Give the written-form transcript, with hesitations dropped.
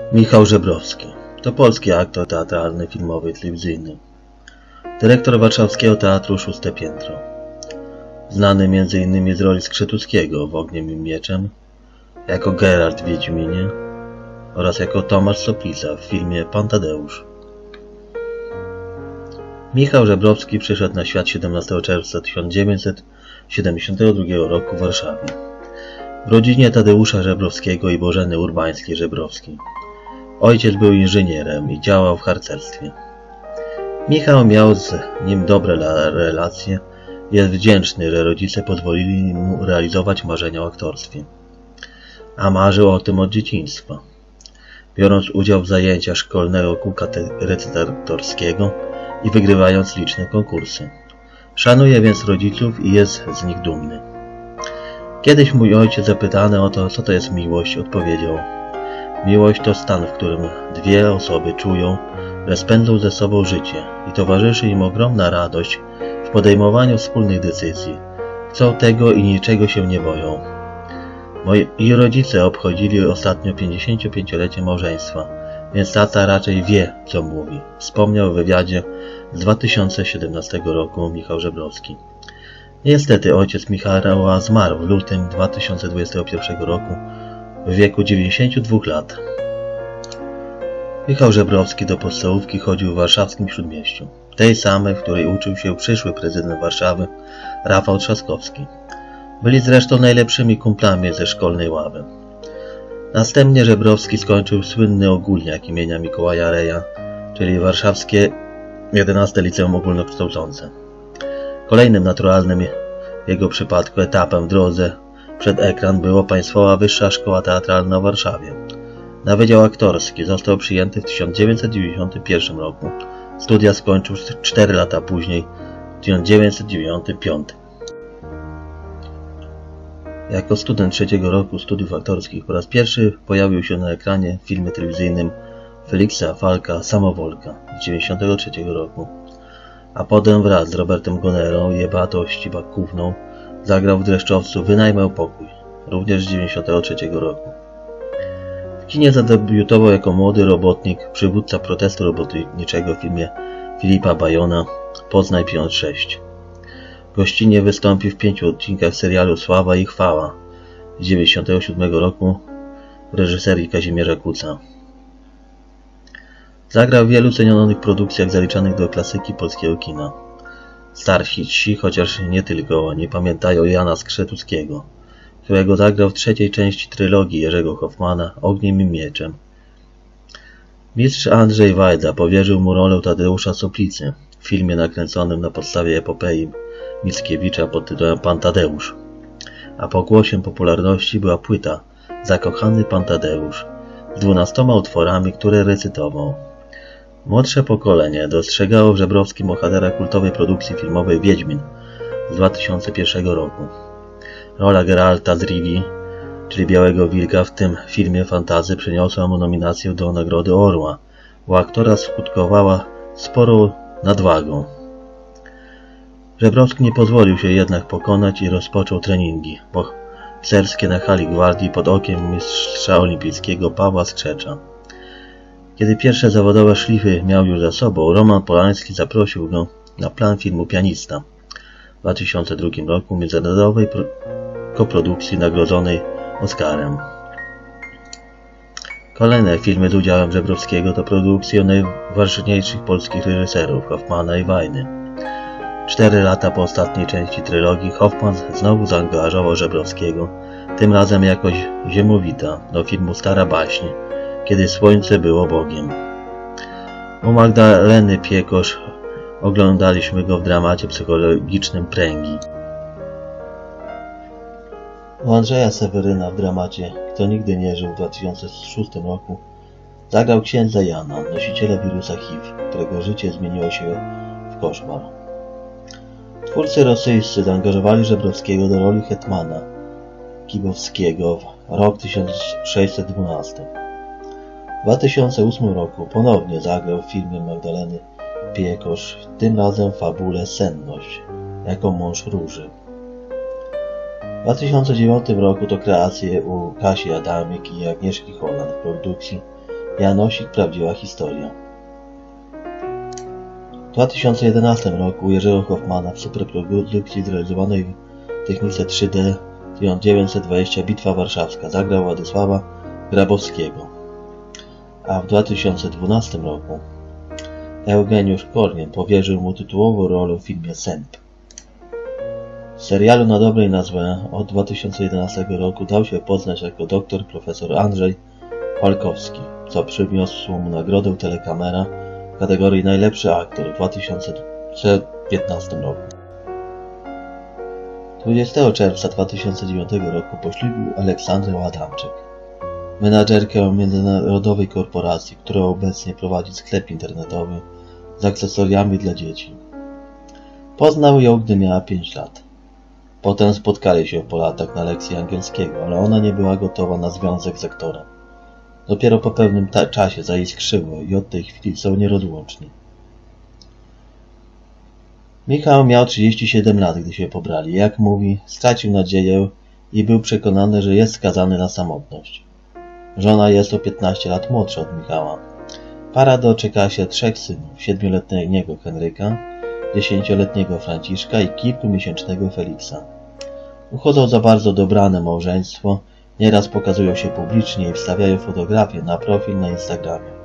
Michał Żebrowski to polski aktor teatralny, filmowy i telewizyjny. Dyrektor warszawskiego teatru Szóste Piętro. Znany m.in. z roli Skrzytuckiego w Ogniem i Mieczem, jako Geralt w Wiedźminie oraz jako Tomasz Soplica w filmie Pan Tadeusz. Michał Żebrowski przyszedł na świat 17 czerwca 1972 roku w Warszawie, w rodzinie Tadeusza Żebrowskiego i Bożeny Urbańskiej-Żebrowskiej. Ojciec był inżynierem i działał w harcerstwie. Michał miał z nim dobre relacje i jest wdzięczny, że rodzice pozwolili mu realizować marzenia o aktorstwie. A marzył o tym od dzieciństwa. Biorąc udział w zajęciach szkolnego kółka recytatorskiego i wygrywając liczne konkursy. Szanuje więc rodziców i jest z nich dumny. Kiedyś mój ojciec, zapytany o to, co to jest miłość, odpowiedział: miłość to stan, w którym dwie osoby czują, że spędzą ze sobą życie i towarzyszy im ogromna radość w podejmowaniu wspólnych decyzji. Chcą tego i niczego się nie boją. Moi rodzice obchodzili ostatnio 55-lecie małżeństwa, więc tata raczej wie, co mówi, wspomniał w wywiadzie z 2017 roku Michał Żebrowski. Niestety ojciec Michała zmarł w lutym 2021 roku w wieku 92 lat. Michał Żebrowski do podstawówki chodził w warszawskim Śródmieściu, tej samej, w której uczył się przyszły prezydent Warszawy Rafał Trzaskowski. Byli zresztą najlepszymi kumplami ze szkolnej ławy. Następnie Żebrowski skończył słynny ogólniak imienia Mikołaja Reja, czyli warszawskie 11 Liceum Ogólnokształcące. Kolejnym naturalnym w jego przypadku etapem w drodze przed ekran było Państwowa Wyższa Szkoła Teatralna w Warszawie. Na Wydział Aktorski został przyjęty w 1991 roku. Studia skończył 4 lata później, w 1995. Jako student 3. roku studiów aktorskich po raz pierwszy pojawił się na ekranie w filmie telewizyjnym Feliksa Falka Samowolka z 1993 roku, a potem wraz z Robertem Gonerą i Beatą Ścibakówną zagrał w Dreszczowcu Wynajmę pokój, również z 1993 roku. W kinie zadebiutował jako młody robotnik, przywódca protestu robotniczego w filmie Filipa Bajona Poznaj Pion 6. Gościnnie wystąpił w 5 odcinkach serialu Sława i Chwała z 1997 roku w reżyserii Kazimierza Kuca. Zagrał w wielu cenionych produkcjach zaliczanych do klasyki polskiego kina. Starsi ci, chociaż nie tylko oni, pamiętają Jana Skrzytuckiego, którego zagrał w 3. części trylogii Jerzego Hoffmana Ogniem i Mieczem. Mistrz Andrzej Wajda powierzył mu rolę Tadeusza Soplicy w filmie nakręconym na podstawie epopei Mickiewicza pod tytułem Pan Tadeusz. A pokłosiem popularności była płyta Zakochany Pan Tadeusz z 12 utworami, które recytował. Młodsze pokolenie dostrzegało w Żebrowskim bohatera kultowej produkcji filmowej Wiedźmin z 2001 roku. Rola Geralta z Rivii, czyli Białego Wilka, w tym filmie fantasy przyniosła mu nominację do Nagrody Orła. U aktora skutkowała sporą nadwagą. Żebrowski nie pozwolił się jednak pokonać i rozpoczął treningi bokserskie na hali gwardii pod okiem mistrza olimpijskiego Pawła Skrzecza. Kiedy pierwsze zawodowe szlify miał już za sobą, Roman Polański zaprosił go na plan filmu Pianista w 2002 roku międzynarodowej koprodukcji nagrodzonej Oscarem. Kolejne filmy z udziałem Żebrowskiego to produkcje najważniejszych polskich reżyserów Hoffmana i Wajdy. 4 lata po ostatniej części trylogii Hoffman znowu zaangażował Żebrowskiego, tym razem jako Ziemowita do filmu Stara baśń, kiedy słońce było Bogiem. U Magdaleny Piekosz oglądaliśmy go w dramacie psychologicznym Pręgi. U Andrzeja Seweryna w dramacie Kto nigdy nie żył w 2006 roku zagrał księdza Jana, nosiciela wirusa HIV, którego życie zmieniło się w koszmar. Twórcy rosyjscy zaangażowali Żebrowskiego do roli hetmana Kibowskiego w rok 1612. W 2008 roku ponownie zagrał w filmie Magdaleny Piekosz, tym razem w fabule Senność, jako mąż Róży. W 2009 roku to kreacje u Kasi Adamik i Agnieszki Holland w produkcji Janosik, prawdziwa historia. W 2011 roku u Jerzego Hoffmana w superprodukcji zrealizowanej w technice 3D 1920 Bitwa Warszawska zagrał Władysława Grabowskiego, a w 2012 roku Eugeniusz Kornien powierzył mu tytułową rolę w filmie Sęp. W serialu na dobre i na złe od 2011 roku dał się poznać jako doktor profesor Andrzej Falkowski, co przyniosło mu nagrodę Telekamera w kategorii Najlepszy aktor w 2015 roku. 20 czerwca 2009 roku poślubił Aleksandrę Adamczyk, menadżerkę międzynarodowej korporacji, która obecnie prowadzi sklep internetowy z akcesoriami dla dzieci. Poznał ją, gdy miała 5 lat. Potem spotkali się po latach na lekcji angielskiego, ale ona nie była gotowa na związek z aktorem. Dopiero po pewnym czasie zaiskrzyło i od tej chwili są nierozłączni. Michał miał 37 lat, gdy się pobrali. Jak mówi, stracił nadzieję i był przekonany, że jest skazany na samotność. Żona jest o 15 lat młodsza od Michała. Para doczeka się 3 synów, 7-letniego Henryka, 10-letniego Franciszka i kilkumiesięcznego Feliksa. Uchodzą za bardzo dobrane małżeństwo, nieraz pokazują się publicznie i wstawiają fotografie na profil na Instagramie.